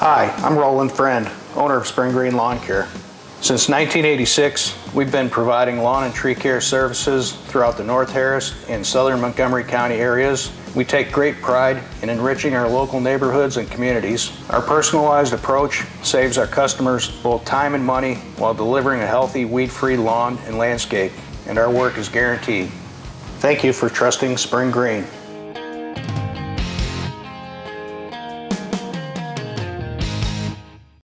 Hi, I'm Roland Freund, owner of Spring Green Lawn Care. Since 1986, we've been providing lawn and tree care services throughout the North Harris and Southern Montgomery County areas. We take great pride in enriching our local neighborhoods and communities. Our personalized approach saves our customers both time and money while delivering a healthy, weed-free lawn and landscape, and our work is guaranteed. Thank you for trusting Spring Green.